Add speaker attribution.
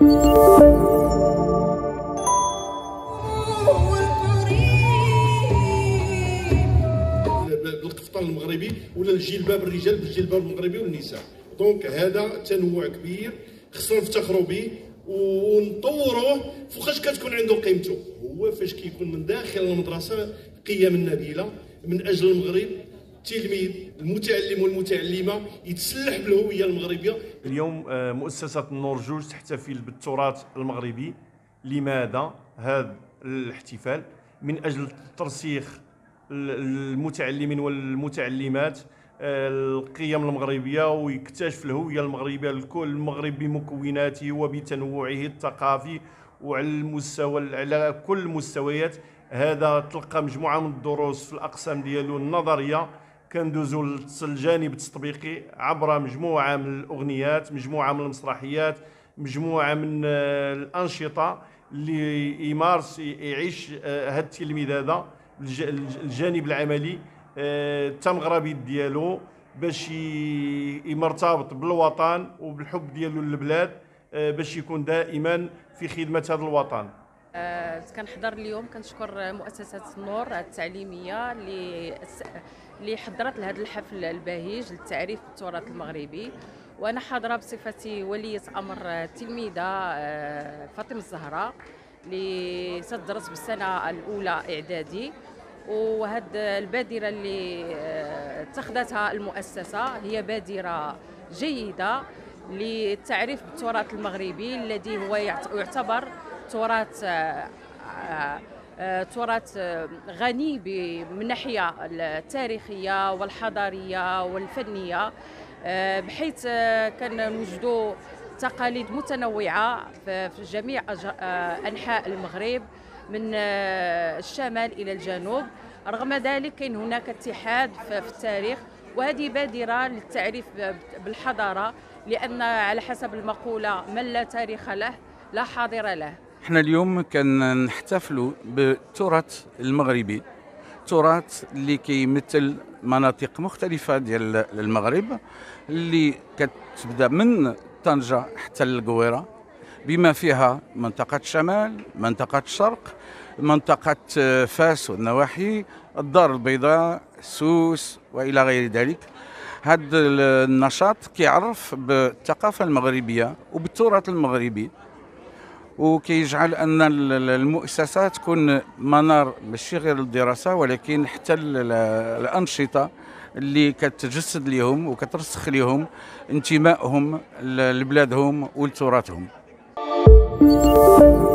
Speaker 1: بالقفطان المغربي ولا الجلباب الرجال بالجلباب المغربي والنساء. دونك هذا تنوع كبير خصنا نفتخروا به ونطوروه فوقاش كتكون عنده قيمته. هو فاش كيكون من داخل المدرسه قيم النبيله من اجل المغرب. التلميذ المتعلم والمتعلمه يتسلح بالهويه المغربيه.
Speaker 2: اليوم مؤسسه النور جوج تحتفل بالتراث المغربي. لماذا هذا الاحتفال؟ من اجل ترسيخ المتعلمين والمتعلمات القيم المغربيه ويكتشف الهويه المغربيه لكل المغرب بمكوناته وبتنوعه الثقافي وعلى المستوى على كل المستويات. هذا تلقى مجموعه من الدروس في الاقسام ديالو النظريه، كندوزو للجانب التطبيقي عبر مجموعه من الاغنيات، مجموعه من المسرحيات، مجموعه من الانشطه اللي يعيش هذا التلميذ هذا الجانب العملي التمغربي ديالو باش مرتبط بالوطن وبالحب ديالو للبلاد باش يكون دائما في خدمه هذا الوطن.
Speaker 3: كنحضر اليوم كنشكر مؤسسة النور التعليمية اللي حضرت لهذا الحفل البهيج للتعريف بالتراث المغربي، وانا حاضره بصفتي ولية امر التلميذه فاطمه الزهراء اللي تدرس بالسنه الاولى اعدادي. وهذه البادره اللي اتخذتها المؤسسه هي بادره جيده للتعريف بالتراث المغربي الذي هو يعتبر تراث غني من الناحيه التاريخيه والحضاريه والفنيه، بحيث كنوجدوا تقاليد متنوعه في جميع انحاء المغرب من الشمال الى الجنوب. رغم ذلك كاين هناك اتحاد في التاريخ، وهذه بادره للتعريف بالحضاره، لان على حسب المقوله من لا تاريخ له لا حاضر له.
Speaker 4: احنا اليوم كنحتفلوا بالتراث المغربي، تراث اللي كيمثل مناطق مختلفه ديال المغرب اللي كتبدا من طنجه حتى للقويره، بما فيها منطقه الشمال، منطقه الشرق، منطقه فاس والنواحي، الدار البيضاء، سوس والى غير ذلك. هذا النشاط كيعرف بالثقافه المغربيه وبالتراث المغربي، وكيجعل ان المؤسسه تكون منار ماشي غير للدراسه ولكن حتى الانشطه اللي كتجسد لهم وكترسخ لهم انتمائهم لبلادهم ولتراثهم.